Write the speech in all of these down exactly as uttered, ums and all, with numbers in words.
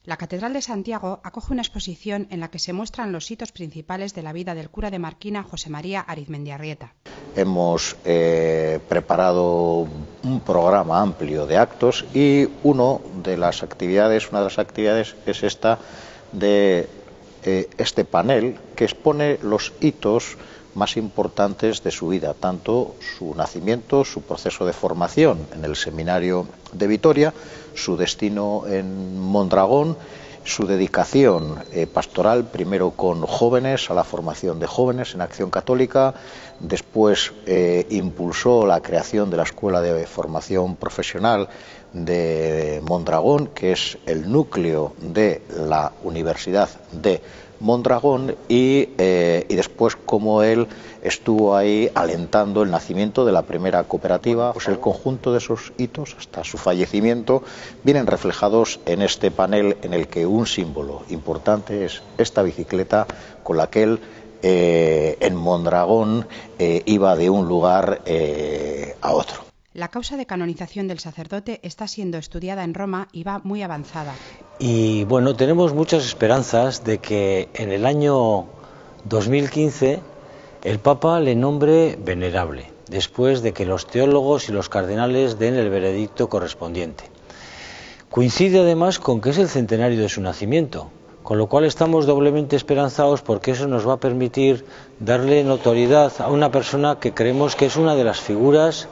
La Catedral de Santiago acoge una exposición en la que se muestran los hitos principales de la vida del cura de Marquina, José María Arizmendiarrieta. Hemos eh, preparado un programa amplio de actos y uno de las actividades, una de las actividades es esta de eh, este panel que expone los hitos más importantes de su vida, tanto su nacimiento, su proceso de formación en el seminario de Vitoria, su destino en Mondragón, su dedicación eh, pastoral, primero con jóvenes, a la formación de jóvenes en Acción Católica, después eh, impulsó la creación de la Escuela de Formación Profesional de Mondragón, que es el núcleo de la Universidad de Mondragón, y, eh, y después como él estuvo ahí alentando el nacimiento de la primera cooperativa. Pues el conjunto de esos hitos hasta su fallecimiento vienen reflejados en este panel, en el que un símbolo importante es esta bicicleta con la que él eh, en Mondragón eh, iba de un lugar eh, a otro. La causa de canonización del sacerdote está siendo estudiada en Roma y va muy avanzada. Y bueno, tenemos muchas esperanzas de que en el año dos mil quince el Papa le nombre venerable, después de que los teólogos y los cardenales den el veredicto correspondiente. Coincide además con que es el centenario de su nacimiento, con lo cual estamos doblemente esperanzados, porque eso nos va a permitir darle notoriedad a una persona que creemos que es una de las figuras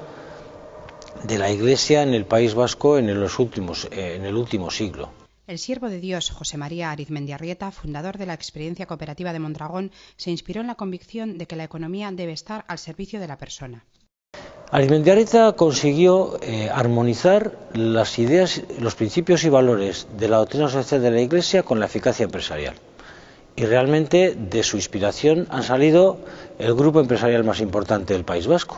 de la Iglesia en el País Vasco en, los últimos, eh, en el último siglo. El siervo de Dios, José María Arizmendiarrieta, fundador de la experiencia cooperativa de Mondragón, se inspiró en la convicción de que la economía debe estar al servicio de la persona. Arizmendiarrieta consiguió eh, armonizar las ideas, los principios y valores de la doctrina social de la Iglesia con la eficacia empresarial. Y realmente de su inspiración han salido el grupo empresarial más importante del País Vasco.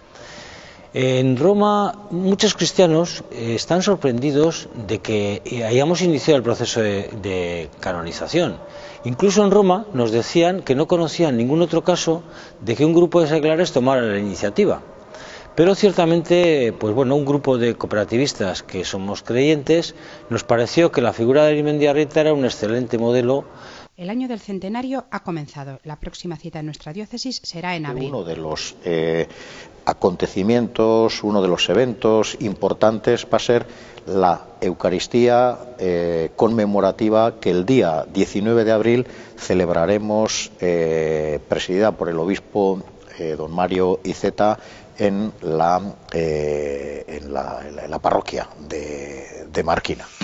En Roma muchos cristianos eh, están sorprendidos de que hayamos iniciado el proceso de, de canonización. Incluso en Roma nos decían que no conocían ningún otro caso de que un grupo de seglares tomara la iniciativa. Pero ciertamente, pues bueno, un grupo de cooperativistas que somos creyentes nos pareció que la figura de Arizmendiarrieta era un excelente modelo. El año del centenario ha comenzado. La próxima cita en nuestra diócesis será en abril. Uno de los eh, acontecimientos, uno de los eventos importantes va a ser la Eucaristía eh, conmemorativa que el día diecinueve de abril celebraremos, eh, presidida por el obispo eh, don Mario Iceta, en la, eh, en la, en la, en la parroquia de, de Marquina.